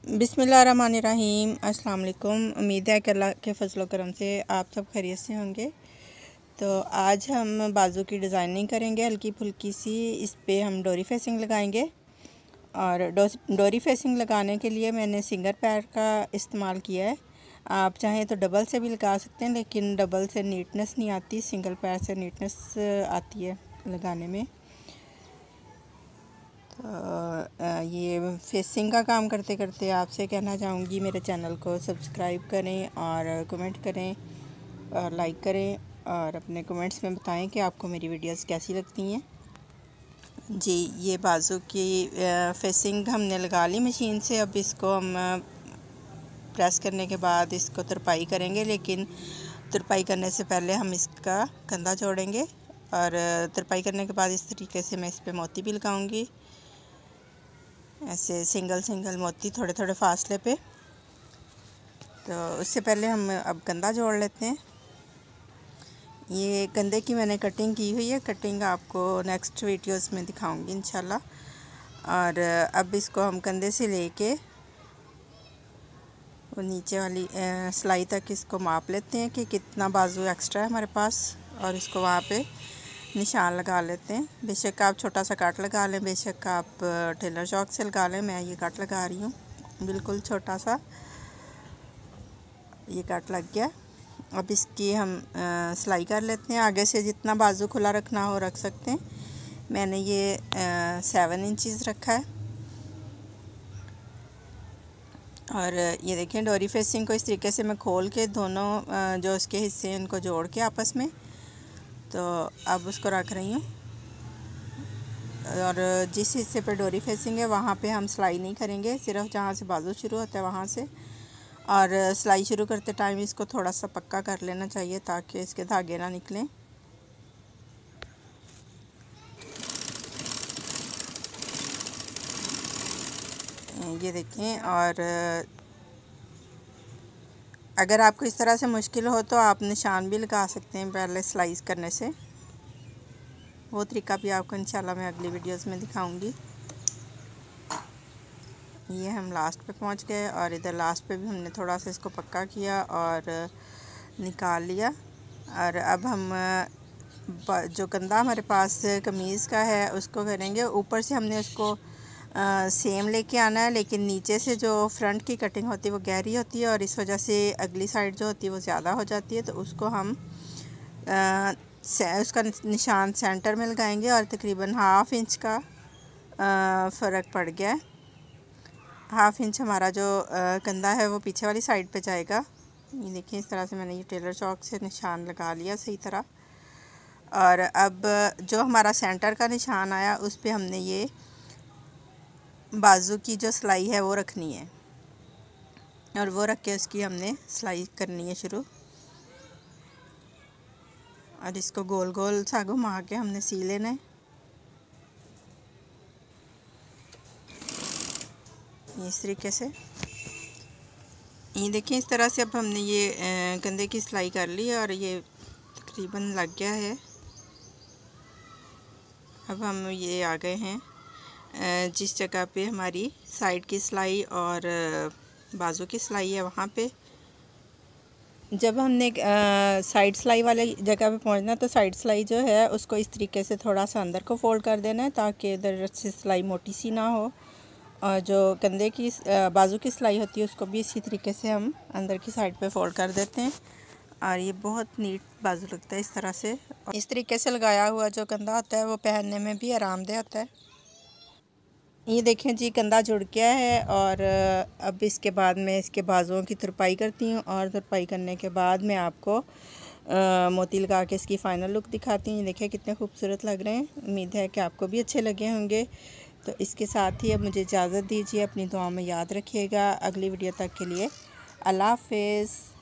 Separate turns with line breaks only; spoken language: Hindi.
बिस्मिल्लाहिर्रहमानिर्रहीम। अस्सलाम वालेकुम। उम्मीद है कि अल्लाह के फजल व करम से आप सब खैरियत से होंगे। तो आज हम बाजू की डिज़ाइनिंग करेंगे हल्की फुल्की सी। इस पे हम डोरी फेसिंग लगाएंगे और डोरी फेसिंग लगाने के लिए मैंने सिंगल पैर का इस्तेमाल किया है। आप चाहें तो डबल से भी लगा सकते हैं, लेकिन डबल से नीटनेस नहीं आती, सिंगल पैर से नीटनेस आती है लगाने में। ये फेसिंग का काम करते करते आपसे कहना चाहूँगी मेरे चैनल को सब्सक्राइब करें और कमेंट करें और लाइक करें और अपने कमेंट्स में बताएं कि आपको मेरी वीडियोस कैसी लगती हैं। जी, ये बाजू की फेसिंग हमने लगा ली मशीन से। अब इसको हम प्रेस करने के बाद इसको तुरपाई करेंगे, लेकिन तुरपाई करने से पहले हम इसका कंधा जोड़ेंगे और तुरपाई करने के बाद इस तरीके से मैं इस पर मोती भी लगाऊँगी, ऐसे सिंगल सिंगल मोती थोड़े थोड़े फासले पे। तो उससे पहले हम अब कंधा जोड़ लेते हैं। ये कंधे की मैंने कटिंग की हुई है, कटिंग आपको नेक्स्ट वीडियोस में दिखाऊंगी इंशाल्लाह। और अब इसको हम कंधे से लेके वो नीचे वाली सिलाई तक इसको माप लेते हैं कि कितना बाजू एक्स्ट्रा है हमारे पास, और इसको वहाँ पे निशान लगा लेते हैं। बेशक आप छोटा सा काट लगा लें, बेशक आप टेलर चौक से लगा लें। मैं ये काट लगा रही हूँ, बिल्कुल छोटा सा ये काट लग गया। अब इसकी हम सिलाई कर लेते हैं। आगे से जितना बाजू खुला रखना हो रख सकते हैं। मैंने ये 7 इंचज़ रखा है। और ये देखें, डोरी फेसिंग को इस तरीके से मैं खोल के दोनों जो इसके हिस्से हैं उनको जोड़ के आपस में, तो अब उसको रख रही हूँ। और जिस हिस्से पर डोरी फेसिंग है वहाँ पे हम सिलाई नहीं करेंगे, सिर्फ जहाँ से बाजू शुरू होता है वहाँ से। और सिलाई शुरू करते टाइम इसको थोड़ा सा पक्का कर लेना चाहिए ताकि इसके धागे ना निकलें। ये देखें। और अगर आपको इस तरह से मुश्किल हो तो आप निशान भी लगा सकते हैं पहले सिलाई करने से। वो तरीका भी आपको इंशाल्लाह मैं अगली वीडियोस में दिखाऊंगी। ये हम लास्ट पे पहुंच गए और इधर लास्ट पे भी हमने थोड़ा सा इसको पक्का किया और निकाल लिया। और अब हम जो कंधा हमारे पास कमीज़ का है उसको करेंगे। ऊपर से हमने उसको सेम लेके आना है, लेकिन नीचे से जो फ्रंट की कटिंग होती है वो गहरी होती है और इस वजह से अगली साइड जो होती है वो ज़्यादा हो जाती है। तो उसको हम उसका निशान सेंटर में लगाएंगे और तकरीबन ½ इंच का फ़र्क पड़ गया है। ½ इंच हमारा जो कंधा है वो पीछे वाली साइड पे जाएगा। ये देखिए, इस तरह से मैंने ये टेलर चौक से निशान लगा लिया सही तरह। और अब जो हमारा सेंटर का निशान आया उस पे हमने ये बाजू की जो सिलाई है वो रखनी है और वो रख के उसकी हमने सिलाई करनी है शुरू। और इसको गोल गोल सा घुमा के हमने सी लेना है इस तरीके से। ये देखिए, इस तरह से अब हमने ये कंधे की सिलाई कर ली और ये तकरीबन लग गया है। अब हम ये आ गए हैं जिस जगह पे हमारी साइड की सिलाई और बाजू की सिलाई है वहाँ पे। जब हमने साइड सिलाई वाले जगह पे पहुँचना तो साइड सिलाई जो है उसको इस तरीके से थोड़ा सा अंदर को फोल्ड कर देना है ताकि इधर से सिलाई मोटी सी ना हो। और जो कंधे की बाजू की सिलाई होती है उसको भी इसी तरीके से हम अंदर की साइड पे फोल्ड कर देते हैं और ये बहुत नीट बाजू लगता है इस तरह से। इस तरीके से लगाया हुआ जो कंधा होता है वो पहनने में भी आरामदेह होता है। ये देखें जी, कंधा जुड़ गया है और अब इसके बाद मैं इसके बाजुओं की तुरपाई करती हूँ और तुरपाई करने के बाद मैं आपको मोती लगा के इसकी फ़ाइनल लुक दिखाती हूँ। ये देखिए कितने खूबसूरत लग रहे हैं। उम्मीद है कि आपको भी अच्छे लगे होंगे। तो इसके साथ ही अब मुझे इजाज़त दीजिए। अपनी दुआ में याद रखिएगा। अगली वीडियो तक के लिए अल्लाह हाफ़िज़।